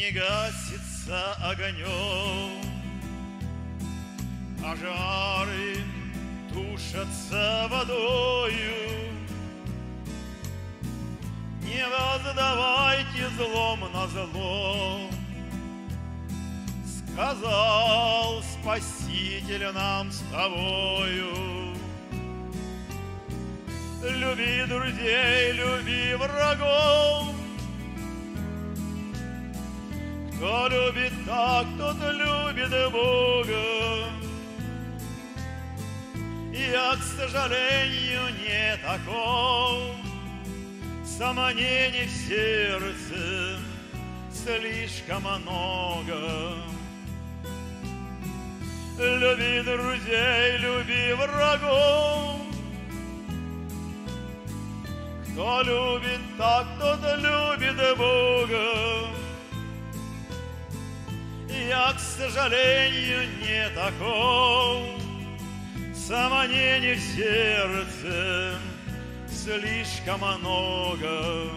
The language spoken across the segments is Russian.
не гасится огонем, а жары тушатся водою. Не воздавайте злом на зло, сказал Спаситель нам с тобою. Люби друзей, люби врагов. Кто любит так, тот любит Бога. Я, к сожалению, не таков. Сомнений в сердце слишком много. Люби друзей, люби врагов. Кто любит так, тот любит Бога. Я, к сожалению, не таков. Сомнений в сердце слишком много.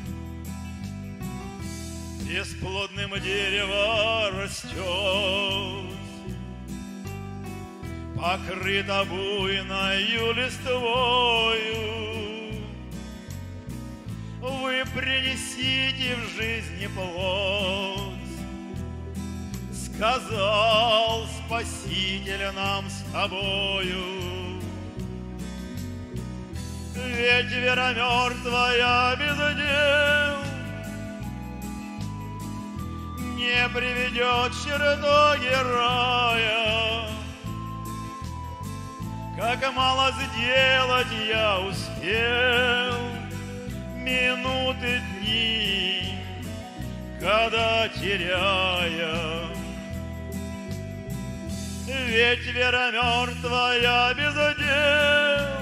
Бесплодным дерево растет, покрыто буйною листвою. Вы принесите в жизни плод, сказал Спаситель нам с тобою. Ведь вера мертвая без дел не приведет к чертоге рая. Как мало сделать я успел, минуты, дни, когда теряя. Ведь вера мертвая без дел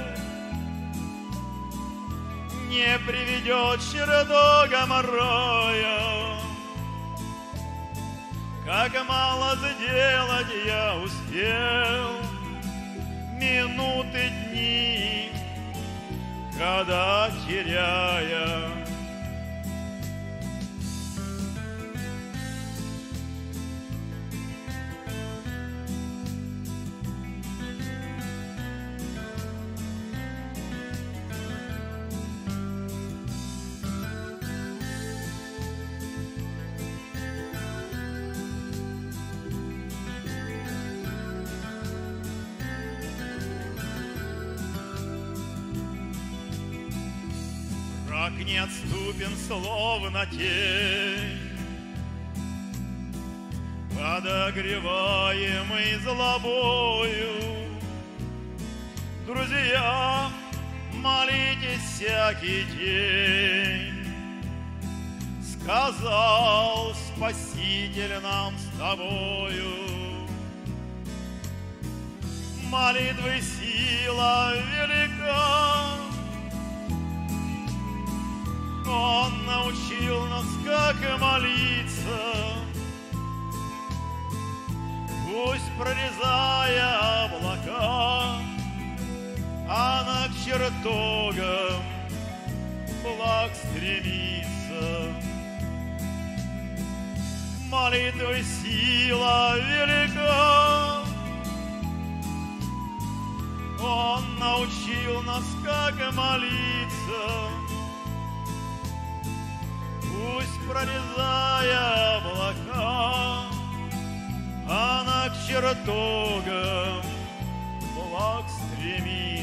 не приведет к чертогам рая. Как мало сделать я успел, минуты, дни, когда теряя. Враг неотступен, словно тень, подогреваемый злобою. Друзья, молитесь всякий день, сказал Спаситель нам с тобою. Молитвы сила велика, Он научил нас, как молиться. Пусть, прорезая облака, она к чертогам благ стремится. Молитвы сила велика, Он научил нас, как молиться. Пусть, прорезая облака, она к чертогам благ стремится.